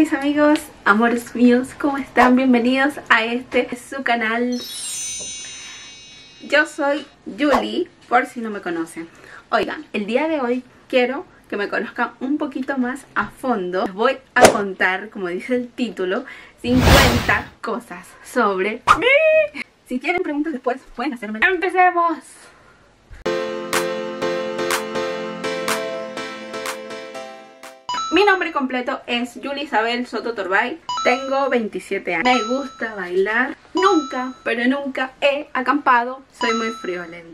mis amigos, amores míos, ¿cómo están? Bienvenidos a su canal. Yo soy Julie, por si no me conocen. Oigan, el día de hoy quiero que me conozcan un poquito más a fondo. Les voy a contar, como dice el título, 50 cosas sobre mí. Si tienen preguntas después pueden hacerme. ¡Empecemos! Mi nombre completo es Julie Isabel Soto Torbay. Tengo 27 años. Me gusta bailar. Nunca, pero nunca he acampado. Soy muy friolenta.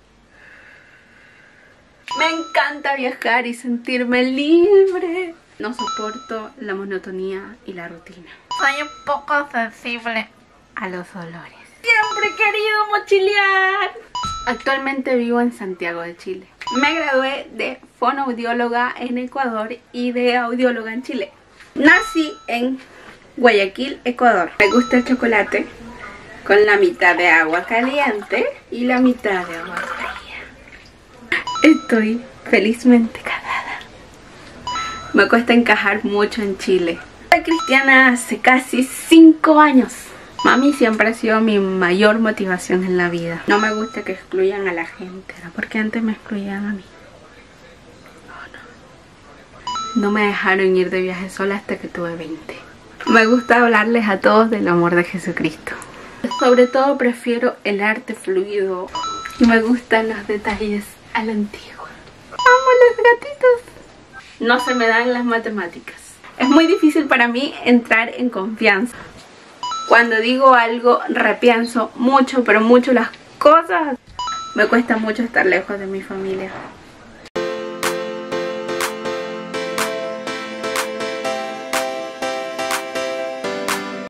Me encanta viajar y sentirme libre. No soporto la monotonía y la rutina. Soy un poco sensible a los olores. Siempre he querido mochilear. Actualmente vivo en Santiago de Chile. Me gradué de fonoaudióloga en Ecuador y de audióloga en Chile. Nací en Guayaquil, Ecuador. Me gusta el chocolate con la mitad de agua caliente y la mitad de agua fría. Estoy felizmente casada. Me cuesta encajar mucho en Chile. Soy cristiana hace casi 5 años. Mami siempre ha sido mi mayor motivación en la vida. No me gusta que excluyan a la gente, ¿no? Porque antes me excluían a mí. No me dejaron ir de viaje sola hasta que tuve 20. Me gusta hablarles a todos del amor de Jesucristo. Sobre todo prefiero el arte fluido y me gustan los detalles a la antigua. ¡Amo los gatitos! No se me dan las matemáticas. Es muy difícil para mí entrar en confianza. Cuando digo algo repienso mucho, pero mucho las cosas. Me cuesta mucho estar lejos de mi familia.